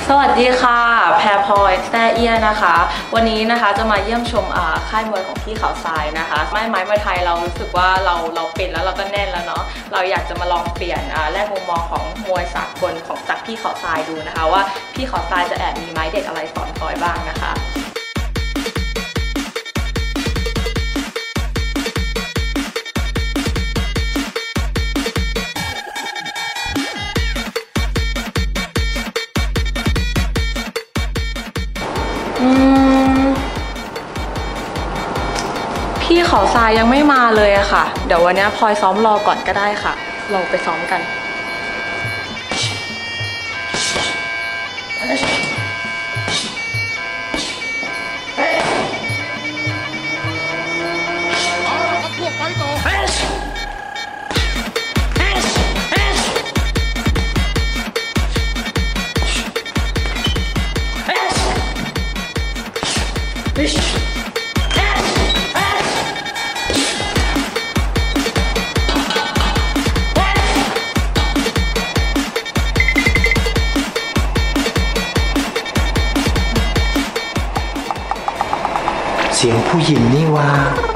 สวัสดีค่ะแพรพลอยแซ่เอี้ยนะคะวันนี้นะคะจะมาเยี่ยมชมค่ายมวยของพี่เขาทรายนะคะไม้มวยไทยเรารู้สึกว่าเราเป็นแล้วเราก็แน่นแล้วเนาะเราอยากจะมาลองเปลี่ยนแลกมุมมองของมวยสากลของจากพี่เขาทรายดูนะคะว่าพี่เขาทรายจะแอบมีไม้เด็ดอะไรสอนพลอยบ้างนะคะพี่เขาทรายยังไม่มาเลยอะค่ะเดี๋ยววันนี้พลอยซ้อมรอก่อนก็ได้ค่ะเราไปซ้อมกันเสียงผู้หญิงนี่ว่า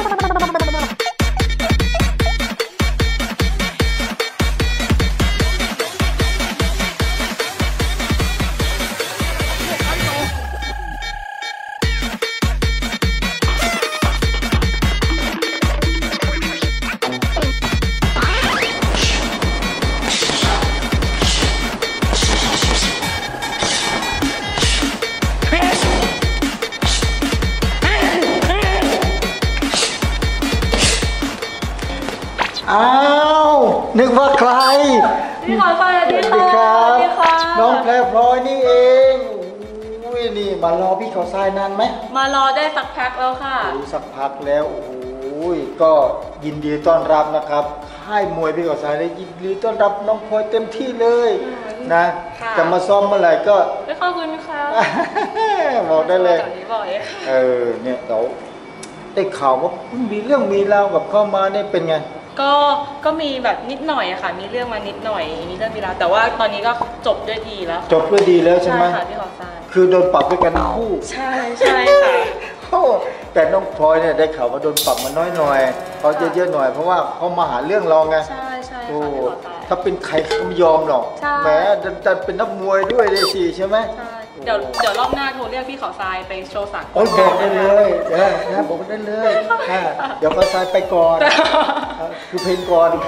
อ้าวนึกว่าใครพี่เขาทรายสวัสดีค่ะน้องแพรพลอยนี่เองอุ้ยนี่มารอพี่เขาทรายนานไหมมารอได้สักพักแล้วค่ะสักพักแล้วโอ้ยก็ยินดีต้อนรับนะครับค่ายมวยพี่เขาทรายได้ยินดีต้อนรับน้องพลอยเต็มที่เลยนะจะมาซ้อมเมื่อไหร่ก็ขอบคุณค่ะบอกได้เลยเนี่ยเราได้ข่าวว่ามีเรื่องมีราวกับเข้ามาเนี่ยเป็นไงก็มีแบบนิดหน่อยอะค่ะมีเรื่องมานิดหน่อยมีเรื่องมีราวแต่ว่าตอนนี้ก็จบด้วยดีแล้วจบด้วยดีแล้วใช่ไหมค่ะพี่เขาทรายคือโดนปรับด้วยกันทั้งคู่ใช่ค่ะแต่น้องพลอยเนี่ยได้ข่าวว่าโดนปรับมาน้อยหน่อยเขาเยอะๆหน่อยเพราะว่าเขามาหาเรื่องเราไงใช่ค่ะถ้าเป็นใครเขาไม่ยอมหรอกแหมดันเป็นนักมวยด้วยเลยสิใช่ไหมเดี๋ยวรอบหน้าโทรเรียกพี่เขาทรายไปโชว์สักบอกได้เลยนะบอกได้เลยเดี๋ยวเขาทรายไปก่อนคือเพลงก่อน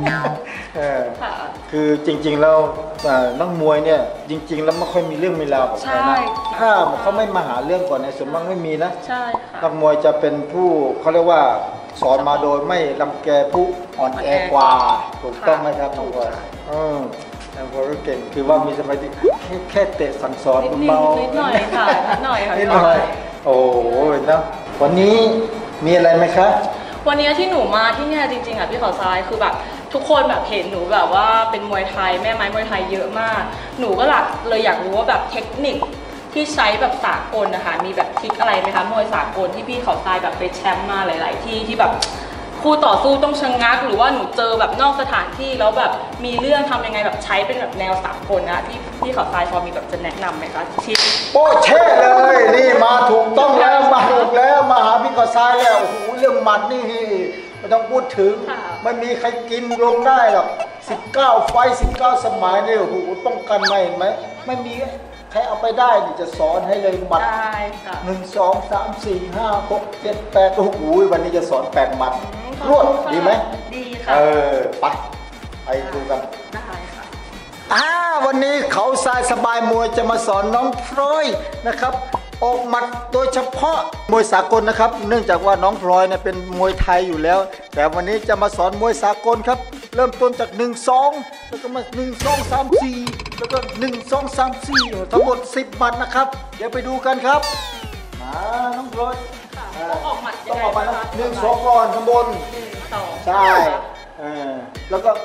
คือจริงๆแล้วนักมวยเนี่ยจริงๆแล้วไม่ค่อยมีเรื่องมีราวกับใครนะถ้าเขาไม่มาหาเรื่องก่อนในส่วนมากไม่มีนะนักมวยจะเป็นผู้เขาเรียกว่าสอนมาโดยไม่รังแกผู้อ่อนแอกว่าถูกต้องไหมครับน้องพลอยน้องพลอยเก่งคือว่ามีสมาธิแค่เตะสั่งสอนเบานิดหน่อยค่ะนิดหน่อยโอ้ยนะวันนี้มีอะไรไหมคะวันนี้ที่หนูมาที่เนี่ยจริงๆอ่ะพี่เขาทรายคือแบบทุกคนแบบเห็นหนูแบบว่าเป็นมวยไทยแม่ไม้มวยไทยเยอะมากหนูก็เลยอยากรู้ว่าแบบเทคนิคที่ใช้แบบสากลนะคะมีแบบทริคอะไรไหมคะมวยสากลที่พี่เขาทรายแบบไปแชมป์มาหลายๆที่แบบคู่ต่อสู้ต้องชะงักหรือว่าหนูเจอแบบนอกสถานที่แล้วแบบมีเรื่องทำยังไงแบบใช้เป็นแบบแนวสากลนะพี่เขาทรายพอมีแบบจะแนะนำไหมคะที่โป้เช่เลยนี่มาถูกต้องแล้วมาถูกแล้วมาหาพี่เขาทรายแล้วโอ้โหเรื่องหมัดนี่ไม่ต้องพูดถึงไม่มีใครกินลงได้หรอก19 ไฟ 19 สมัยนี่โอ้โหป้องกันไม่เห็นไหมไม่มีใครเอาไปได้จะสอนให้เลยหมัด1 2 3 4 5 6 7 8โอ้โหวันนี้จะสอน8หมัดรวดดีไหมดีค่ะไปดูกันได้ค่ะวันนี้เขาทรายสบายมวยจะมาสอนน้องพลอยนะครับออกหมัดโดยเฉพาะมวยสากลนะครับเนื่องจากว่าน้องพลอยเนี่ยเป็นมวยไทยอยู่แล้วแต่วันนี้จะมาสอนมวยสากลครับเริ่มต้นจาก1-2แล้วก็มา1-2-3-4แล้วก็1-2-3-4ทั้งหมด10หมัดนะครับเดี๋ยวไปดูกันครับมาน้องพลอยต้องออกหมัดนะ1-2ก่อนข้างบนใช่แล้วก็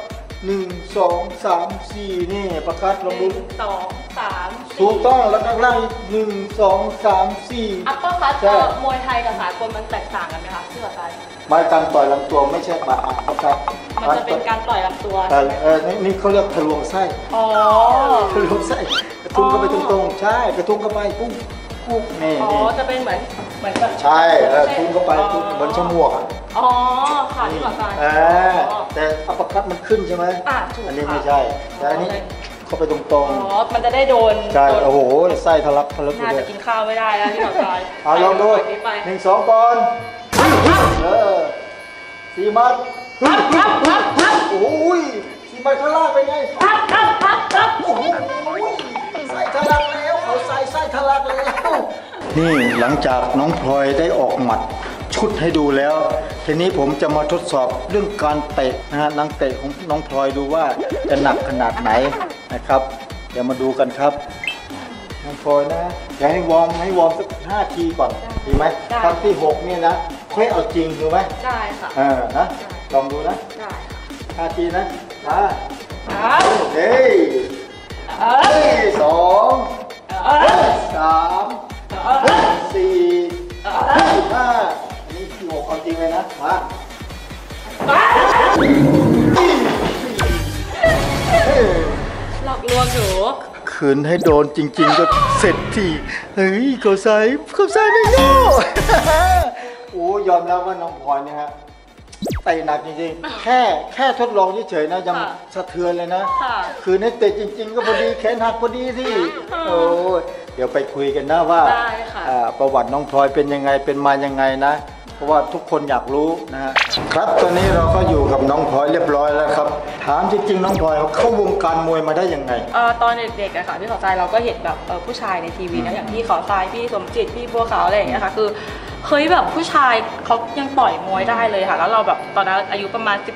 1-2-3-4นี่ประคัดลงดู 1-2-3-4 ถูกต้องแล้วข้างล่าง1-2-3-4 อัปเปอร์คัตมวยไทยกับสากลมันแตกต่างกันไหมคะที่ว่าไหมายการต่อยลำตัวไม่ใช่มาครับมันจะเป็นการต่อยลำตัวนี่เขาเรียกทะลวงไส้ทะลวงไส้ทุ้งเข้าไปตรงๆใช่กระทุ้งเข้าไปปุ๊บปุ๊บนี่จะเป็นเหมือนแบบใช่ทุ้งเข้าไปปุ๊บเหมือนชมวกอ่ะค่ะที่บอกไปแต่อัปเปอร์คัตมันขึ้นใช่ไหมอันนี้ไม่ใช่แต่อันนี้เข้าไปตรงๆมันจะได้โดนใช่โอ้โหไส้ทะลักน่าจะกินข้าวไม่ได้แล้วที่บอกไปลองดู1 2ก่อน4 มัดโอ้ย4 มัดข้างล่างเป็นไงโอ้โหใส่ทะลักแล้วเขาใส่ไส้ทะลักแล้วนี่หลังจากน้องพลอยได้ออกหมัดชุดให้ดูแล้วทีนี้ผมจะมาทดสอบเรื่องการเตะนะฮะนักเตะของน้องพลอยดูว่าจะหนักขนาดไหนนะครับเดี๋ยวมาดูกันครับน้องพลอยนะอยากให้วอร์มสัก5 ทีก่อนดีไหมครั้งที่6เนี่ยนะค่อยเอาจริงดูไหมได้ค่ะนะลองดูนะได้ 5 ทีนะมาเฮ้ย2 3 4 5อันนี้ที่6เอาจริงเลยนะมาหลอกลวงหนูขืนให้โดนจริงๆก็เสร็จทีเฮ้ยเขาใส่ไม่โง่โอ้ยอมแล้วว่าน้องพลอยเนี่ยฮะเตะหนักจริงๆแค่ทดลองเฉยๆนะยังสะเทือนเลยนะคืนให้เตะจริงๆก็พอดีแขนหักพอดีที่โอ้เดี๋ยวไปคุยกันนะว่าประวัติน้องพลอยเป็นยังไงเป็นมายังไงนะเพราะว่าทุกคนอยากรู้นะฮะครับตอนนี้เราก็อยู่กับน้องพลอยเรียบร้อยแล้วครับถามจริงๆน้องพลอยเข้าวงการมวยมาได้ยังไงตอนเด็กๆอะค่ะพี่ขอทรายเราก็เห็นแบบผู้ชายในทีวีนะอย่างพี่ขอทรายพี่สมจิตพี่บัวขาวอะไรอย่างเงี้ยค่ะคือเฮ้ยแบบผู้ชายเขายังต่อยมวยได้เลยค่ะแล้วเราแบบตอนนั้นอายุประมาณ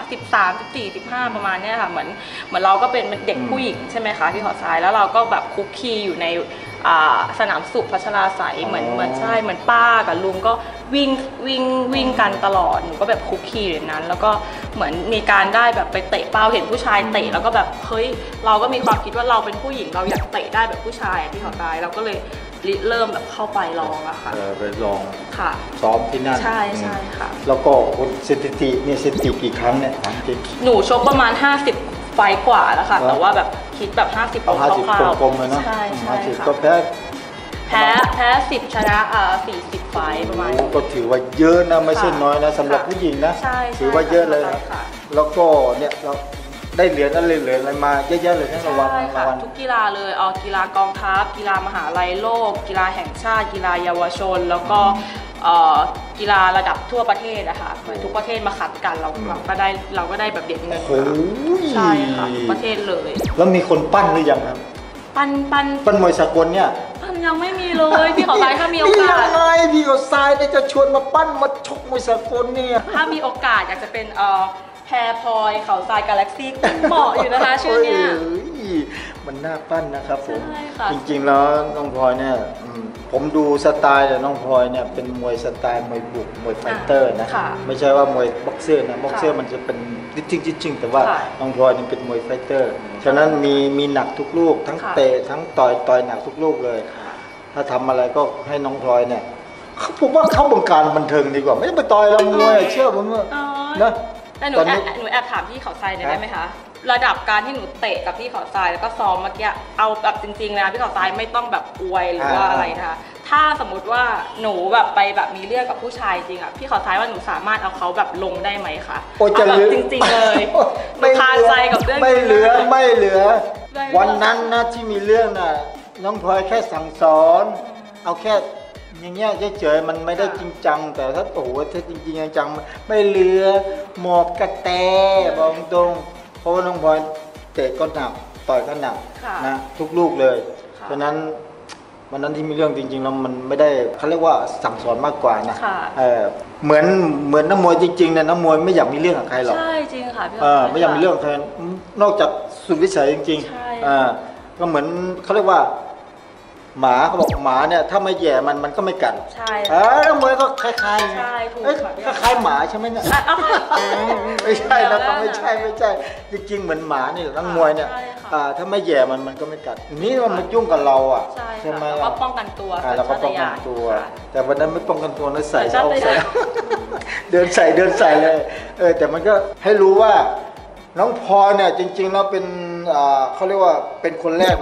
13 14 15ประมาณเนี้ยค่ะเหมือนเราก็เป็นเด็กผู้หญิงใช่ไหมคะพี่ขอทรายแล้วเราก็แบบคุกคีอยู่ในสนามสุขพัชราไสยเหมือนใช่เหมือนป้ากับลุงก็วิ่งกันตลอดหนูก็แบบคุกคีอยู่นั้นแล้วก็เหมือนมีการได้แบบไปเตะเป้าเห็นผู้ชายเตะแล้วก็แบบเฮ้ยเราก็มีความคิดว่าเราเป็นผู้หญิงเราอยากเตะได้แบบผู้ชายที่เขาตายเราก็เลยเริ่มแบบเข้าไปลองอะค่ะไปลองค่ะซ้อมที่นั่นใช่ค่ะแล้วก็สถิติเนี่ยสถิติกี่ครั้งเนี่ยหนูชกประมาณ50 ไฟกว่าแล้วค่ะแต่ว่าแบบคิดแบบ50 กลมๆเลยเนาะใช่ 50ก็แพ้10ชนะ40 ไฟประมาณก็ถือว่าเยอะนะไม่ใช่น้อยนะสำหรับผู้หญิงนะถือว่าเยอะเลยแล้วก็เนี่ยเราได้เหรียญอะไรมาเยอะๆเลยทั้งรางวัลทุกกีฬาเลยกีฬากองทัพกีฬามหาลัยโลกกีฬาแห่งชาติกีฬาเยาวชนแล้วก็กีฬาระดับทั่วประเทศอะค่ะทุกประเทศมาขัดกันเราก็ได้แบบเหรียญเงินใช่ค่ะประเทศเลยแล้วมีคนปั้นหรือยังครับปั้นมวยสากลเนี่ยยังไม่มีเลยพี่ขอทรายถ้ามีโอกาสยังไงพี่ขอทรายจะชวนมาปั้นมาชกมวยสากลเนี่ยถ้ามีโอกาสอยากจะเป็นแพรพลอยเขาทรายกาแล็กซี่เหมาะอยู่นะคะชื่อเนี้ยมันน่าปั้นนะครับผมจริงๆแล้วน้องพลอยเนี่ยผมดูสไตล์แต่น้องพลอยเนี่ยเป็นมวยสไตล์มวยบุกมวยไฟเตอร์นะไม่ใช่ว่ามวยบ็อกเซอร์นะบ็อกเซอร์มันจะเป็นจริงแต่ว่าน้องพลอยนี่เป็นมวยไฟเตอร์ฉะนั้นมีหนักทุกลูกทั้งเตะทั้งต่อยหนักทุกลูกเลยถ้าทำอะไรก็ให้น้องพลอยเนี่ยผมว่าเข้าวงการบันเทิงดีกว่าไม่ต้องไปต่อยแล้วมวยเชื่อผมนะแต่หนูแอบถามพี่เขาทรายได้ไหมคะระดับการที่หนูเตะกับพี่เขาทรายแล้วก็ซ้อมเมื่อกี้เอาแบบจริงๆเลยนะพี่เขาทรายไม่ต้องแบบอวยหรือว่าอะไรนะคะถ้าสมมุติว่าหนูแบบไปแบบมีเรื่องกับผู้ชายจริงอ่ะพี่เขาทรายว่าหนูสามารถเอาเขาแบบลงได้ไหมคะเอาแบบจริงๆเลยไม่คาใจกับเรื่องไม่เหลือวันนั้นนะที่มีเรื่องน่ะน้องพลอยแค่สั่งสอนเอาแค่อย่างเงี้ยเฉยๆมันไม่ได้จริงจังแต่ถ้าโอ้โหถ้าจริงๆจังไม่เหลือหมอบกระแตบอกตรงเพราะว่าน้องพลอยเตะก็หนักต่อยก็หนักนะทุกลูกเลยฉะนั้นวันนั้นที่มีเรื่องจริงๆแล้วมันไม่ได้เขาเรียกว่าสั่งสอนมากกว่านะเหมือนนักมวยจริงๆเนี่ยนักมวยไม่อยากมีเรื่องกับใครหรอกใช่จริงค่ะพี่ไม่อยากมีเรื่องกับใครนอกจากสุดวิสัยจริงๆก็เหมือนเขาเรียกว่าหมาเขาบอกหมาเนี่ยถ้าไม่แย่มันก็ไม่กัดใช่แล้วมวยก็คล้ายๆคล้ายหมาใช่ไหมเนี่ยไม่ใช่นะครับไม่ใช่จริงๆเหมือนหมานี่นักมวยเนี่ยถ้าไม่แย่มันก็ไม่กัดนี่มันยุ่งกับเราอ่ะใช่ไหมเราก็ป้องกันตัวเราก็ป้องกันตัวแต่วันนั้นไม่ป้องกันตัวนะใส่เดินใส่เลยแต่มันก็ให้รู้ว่าน้องพลอยเนี่ยจริงๆแล้วเป็นเขาเรียกว่าเป็นคนแรกเลย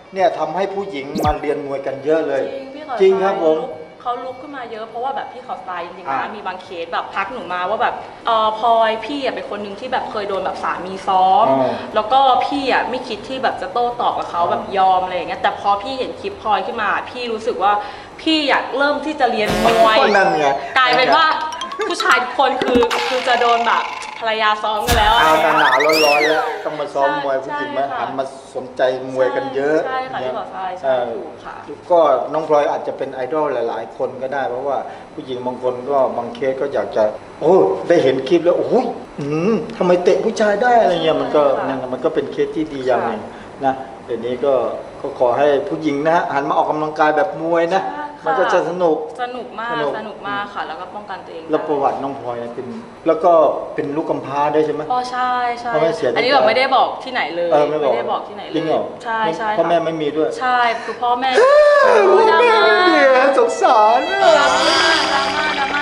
เนี่ยทำให้ผู้หญิงมาเรียนมวยกันเยอะเลยจริงพี่จริงครับผมเขาลุกขึ้นมาเยอะเพราะว่าแบบพี่เขาตายจริงๆนะมีบางเคสแบบทักหนูมาว่าแบบพลอยพี่อ่ะเป็นคนหนึ่งที่แบบเคยโดนแบบสามีซ้อมแล้วก็พี่อ่ะไม่คิดที่แบบจะโต้ตอบกับเขาแบบยอมอะไรอย่างเงี้ยแต่พอพี่เห็นคลิปพลอยขึ้นมาพี่รู้สึกว่าพี่อยากเริ่มที่จะเรียนมวยกลายเป็นว่าผู้ชายทุกคนคือจะโดนแบบภรรยาซ้อมกันแล้วเอาหนาวร้อนๆแล้วต้องมาซ้อมมวยผู้หญิงมาหันมาสนใจมวยกันเยอะใช่ค่ะที่บอกใช่ถูกค่ะก็น้องพลอยอาจจะเป็นไอดอลหลายๆคนก็ได้เพราะว่าผู้หญิงบางคนก็บางเคสก็อยากจะได้เห็นคลิปแล้วโอ้ยทำไมเตะผู้ชายได้อะไรเงี้ยมันก็เป็นเคสที่ดีอย่างหนึ่งนะเดี๋ยวนี้ก็ขอให้ผู้หญิงนะหันมาออกกำลังกายแบบมวยนะมันก็จะสนุกมากค่ะแล้วก็ป้องกันตัวเองแล้วประวัติน้องพลอยเป็นแล้วก็เป็นลูกกำพร้าด้วยใช่ไหมใช่อันนี้แบบไม่ได้บอกที่ไหนเลยไม่ได้บอกที่ไหนเลยจริงเหรอใช่พ่อแม่ไม่มีด้วยใช่คือพ่อแม่ดราม่าสงสารดราม่า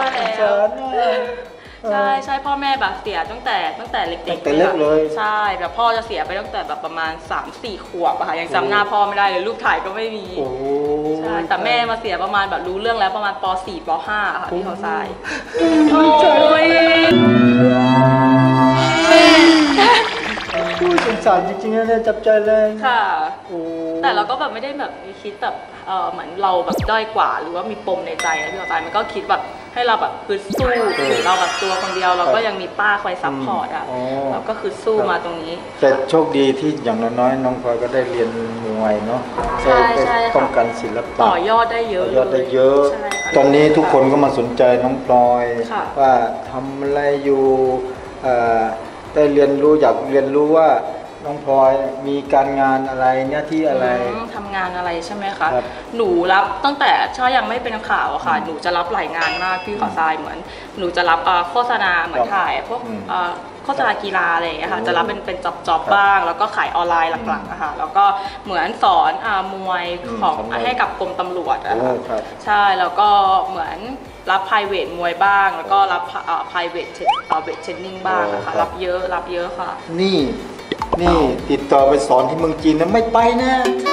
ใช่พ่อแม่แบบเสียตั้งแต่เด็กเลยใช่แบบพ่อจะเสียไปตั้งแต่แบบประมาณ 3-4 ขวบอะค่ะยังจำหน้าพ่อไม่ได้เลยรูปถ่ายก็ไม่มีใช่แต่แม่มาเสียประมาณแบบรู้เรื่องแล้วประมาณป .4 ป .5 ค่ะที่เขาทรายผู้สงสารจริงๆนะเนี่ยจับใจเลยค่ะแต่เราก็แบบไม่ได้แบบมีคิดแบบเหมือนเราแบบด้อยกว่าหรือว่ามีปมในใจนะพี่เขาทรายมันก็คิดแบบให้เราแบบคือสู้เราแบบตัวคนเดียวเราก็ยังมีป้าคอยซัพพอร์ตอ่ะเราก็คือสู้มาตรงนี้แต่โชคดีที่อย่างน้อยๆน้องพลอยก็ได้เรียนมวยเนาะใช่ป้องกันศิลปะต่อยอดได้เยอะตอนนี้ทุกคนก็มาสนใจน้องพลอยว่าทำอะไรอยู่ได้เรียนรู้อยากเรียนรู้ว่าน้องพลอยมีการงานอะไรหน้าที่อะไรทำงานอะไรใช่ไหมคะหนูรับตั้งแต่ถ้ายังไม่เป็นข่าวอะค่ะหนูจะรับหลายงานมากพี่ขอทรายเหมือนหนูจะรับโฆษณาเหมือนถ่ายพวกโฆษณากีฬาอะไรอย่างเงี้ยค่ะจะรับเป็นจ็อบบ้างแล้วก็ขายออนไลน์หลักๆนะคะแล้วก็เหมือนสอนมวยของให้กับกรมตำรวจอะใช่แล้วก็เหมือนรับ private มวยบ้างแล้วก็รับprivate training บ้างนะคะรับเยอะค่ะนี่ติดต่อไปสอนที่เมืองจีนนะไม่ไปนะ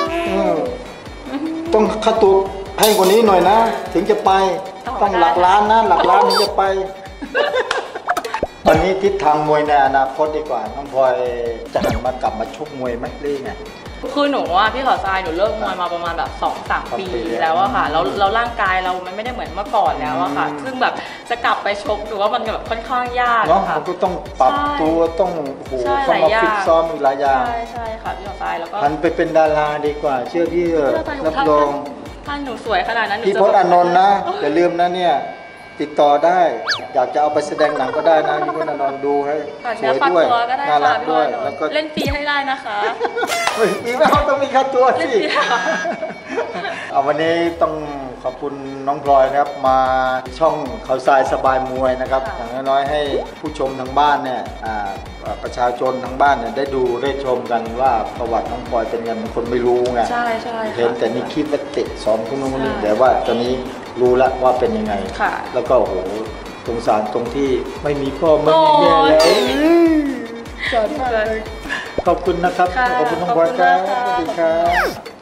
ต้องค่าตัวแพงกว่านี้หน่อยนะถึงจะไปต้องหลักล้านนะหลักล้านถึงจะไปตอนนี้ทิศทางมวยในอนาคตดีกว่าน้องพลอยจะหันมากลับมาชกมวยไหมหรือไงคือหนูว่าพี่ขอทรายหนูเลิกมวยมาประมาณแบบ 2-3 ปีแล้วอะค่ะแล้วร่างกายเรามันไม่ได้เหมือนเมื่อก่อนแล้วอะค่ะซึ่งแบบจะกลับไปชกหรือว่ามันแบบค่อนข้างยากเนาะมันก็ต้องปรับตัวต้องต้องมาฟิตซ้อมอีกหลายอย่างใช่ค่ะพี่ขอทรายแล้วก็หันไปเป็นดาราดีกว่าเชื่อพี่รับรองถ้าหนูสวยขนาดนั้นพี่พจน์อานนท์นะอย่าลืมนะเนี่ยติดต่อได้อยากจะเอาไปแสดงหนังก็ได้นะพี่พจน์อานนท์ดูให้สวยด้วยน่ารักด้วยแล้วก็เล่นฟรีให้ได้นะคะมีไม่ต้องมีค่าตัวสิวันนี้ต้องขอบคุณน้องพลอยนะครับมาช่องเขาทรายสบายมวยนะครับอย่างน้อยๆให้ผู้ชมทางบ้านเนี่ยประชาชนทางบ้านเนี่ยได้ดูได้ชมกันว่าประวัติน้องพลอยเป็นยังไงคนไม่รู้ไงใช่เห็นแต่นี่คิดว่าเตะซ้อมคนนู้นคนนี้แต่ว่าตอนนี้รู้แล้วว่าเป็นยังไงแล้วก็โอ้โหสงสารตรงที่ไม่มีพ่อไม่มีแม่แล้วสงสารมากเลยขอบคุณนะครับขอบคุณน้องพลอยครับสวัสดีครับ